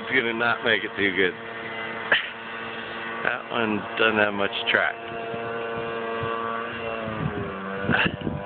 gonna not make it too good. That one doesn't have much track.